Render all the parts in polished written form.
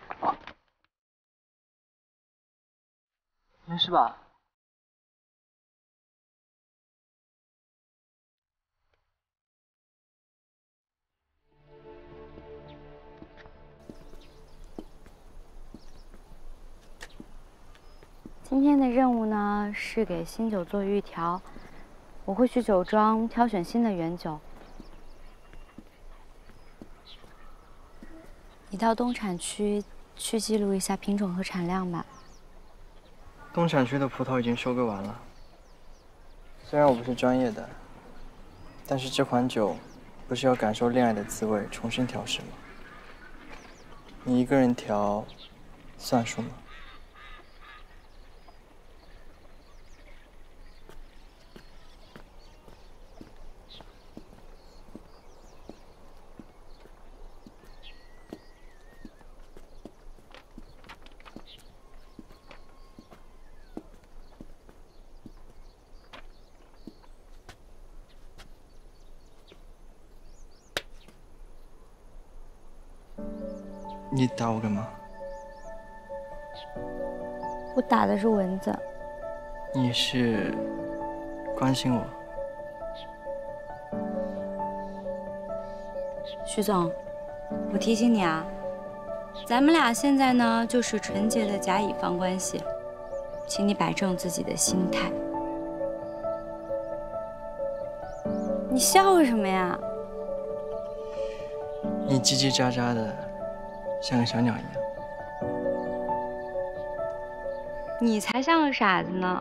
没事吧？ 今天的任务呢是给新酒做预调，我会去酒庄挑选新的原酒。你到东产区去记录一下品种和产量吧。 东产区的葡萄已经收割完了。虽然我不是专业的，但是这款酒不是要感受恋爱的滋味，重新调试吗？你一个人调，算数吗？你打我干嘛？ 我打的是蚊子。 你是关心我？ 徐总，我提醒你啊，咱们俩现在呢就是纯洁的甲乙方关系，请你摆正自己的心态。你笑什么呀？ 你叽叽喳喳的，像个小鸟一样。 你才像个傻子呢。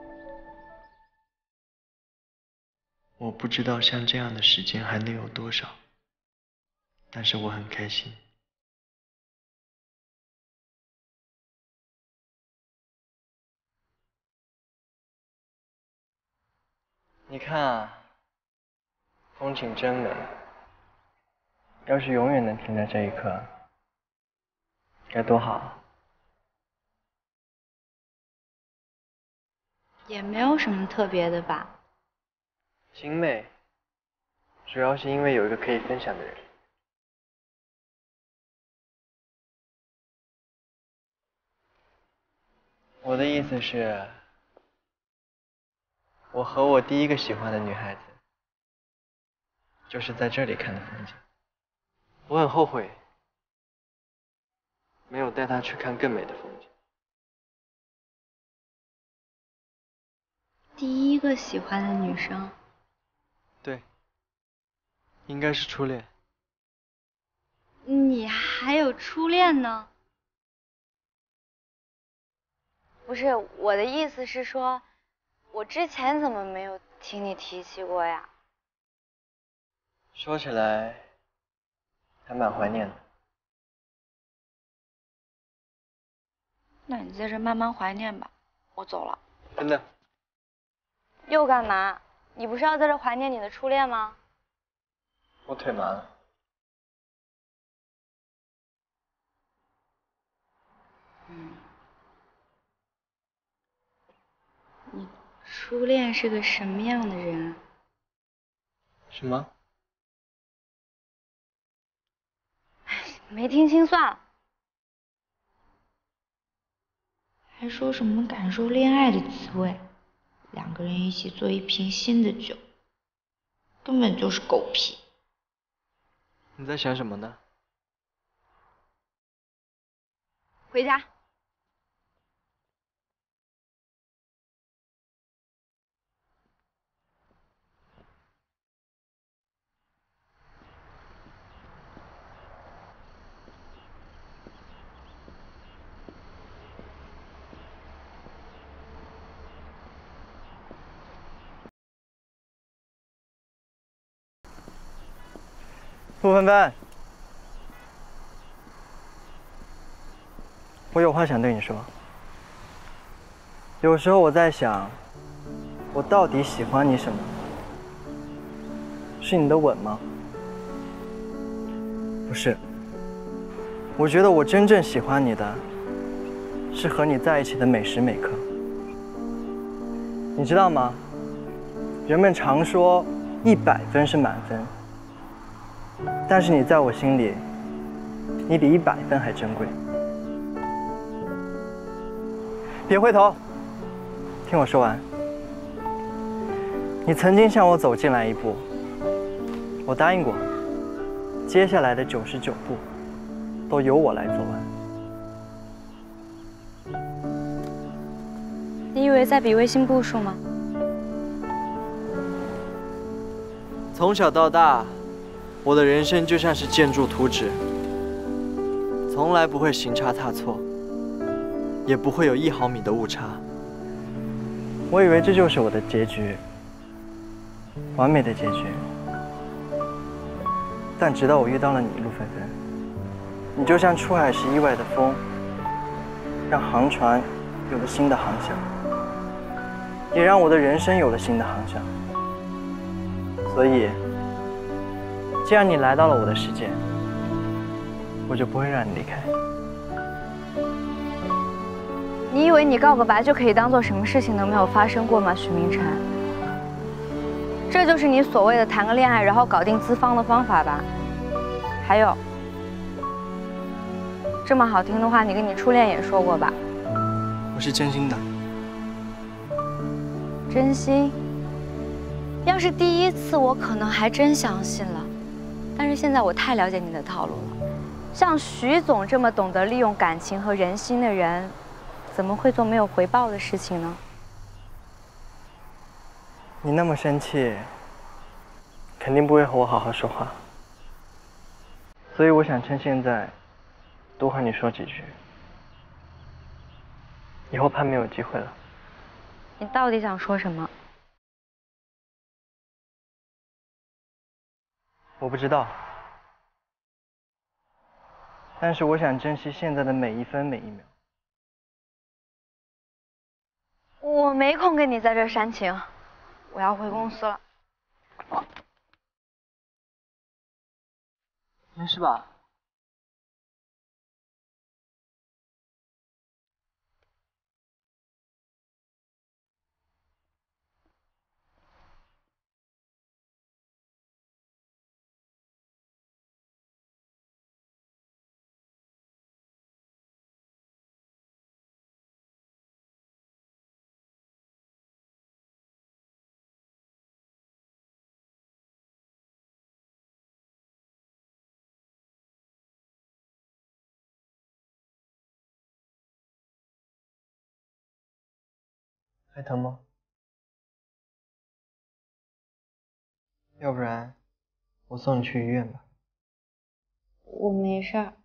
我不知道像这样的时间还能有多少，但是我很开心。你看啊，风景真美。要是永远能停在这一刻，该多好啊！ 也没有什么特别的吧。 心美，主要是因为有一个可以分享的人。我的意思是，我和我第一个喜欢的女孩子，就是在这里看的风景。我很后悔，没有带她去看更美的风景。 第一个喜欢的女生， 对，应该是初恋。 你还有初恋呢？不是，我的意思是说，我之前怎么没有听你提起过呀？ 说起来，还蛮怀念的。 那你在这慢慢怀念吧，我走了。 真的？ 又干嘛？你不是要在这怀念你的初恋吗？ 我腿麻了。 你初恋是个什么样的人？ 什么？ 没听清算了。还说什么感受恋爱的滋味，两个人一起做一瓶新的酒，根本就是狗屁。 你在想什么呢？ 回家。 傅芬芬，我有话想对你说。有时候我在想，我到底喜欢你什么？是你的吻吗？不是。我觉得我真正喜欢你的，是和你在一起的每时每刻。你知道吗？人们常说100分是满分，但是你在我心里，你比100分还珍贵。 别回头，听我说完。你曾经向我走进来一步，我答应过，接下来的99步都由我来走完。 你以为在比微星步数吗？ 从小到大，我的人生就像是建筑图纸，从来不会行差踏错，也不会有1毫米的误差。我以为这就是我的结局，完美的结局。但直到我遇到了你，陆纷纷，你就像出海时意外的风，让航船有了新的航向，也让我的人生有了新的航向。所以，既然你来到了我的世界，我就不会让你离开。 你以为你告个白就可以当做什么事情都没有发生过吗，许明辰？这就是你所谓的谈个恋爱然后搞定资方的方法吧？还有，这么好听的话，你跟你初恋也说过吧？ 我是真心的。 真心？要是第一次，我可能还真相信了。但是现在我太了解你的套路了，像徐总这么懂得利用感情和人心的人，怎么会做没有回报的事情呢？ 你那么生气，肯定不会和我好好说话。所以我想趁现在，多和你说几句。以后怕没有机会了。 你到底想说什么？ 我不知道，但是我想珍惜现在的每一分每一秒。 我没空跟你在这煽情，我要回公司了。 没事吧？还疼吗？要不然我送你去医院吧。 我没事儿。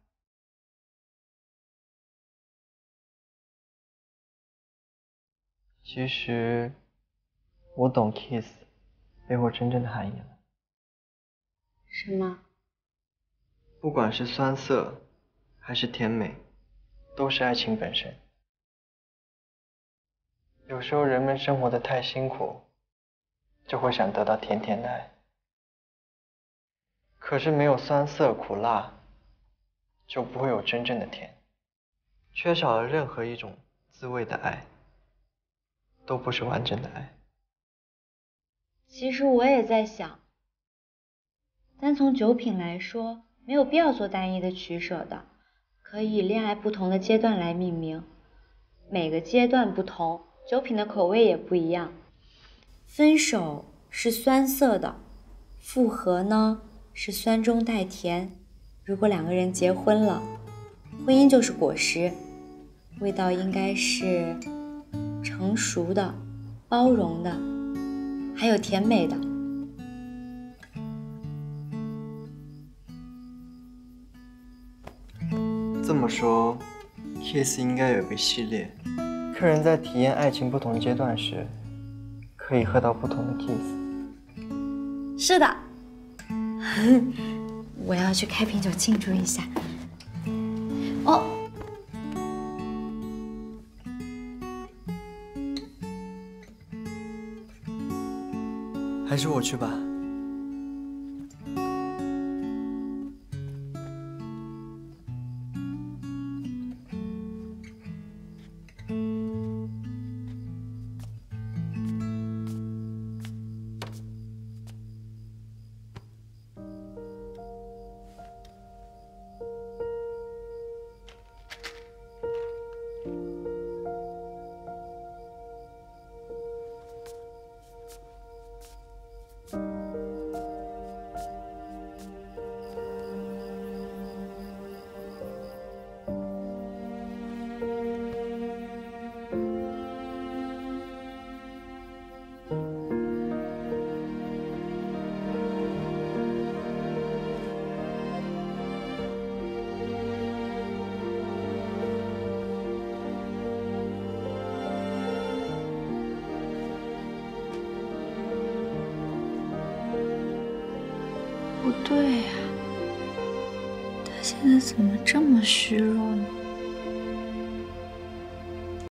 其实我懂 kiss 背后真正的含义了。 什么？ 不管是酸涩还是甜美，都是爱情本身。有时候人们生活得太辛苦，就会想得到甜甜的爱。可是没有酸涩苦辣，就不会有真正的甜。缺少了任何一种滋味的爱，都不是完整的爱。 其实我也在想，单从酒品来说，没有必要做单一的取舍的，可以以恋爱不同的阶段来命名。每个阶段不同，酒品的口味也不一样。分手是酸涩的，复合呢是酸中带甜。如果两个人结婚了，婚姻就是果实，味道应该是成熟的、包容的，还有甜美的。 这么说 ，kiss 应该有一个系列，客人在体验爱情不同阶段时，可以喝到不同的 kiss。 是的，我要去开瓶酒庆祝一下。哦， 还是我去吧。 不对呀，他现在怎么这么虚弱呢？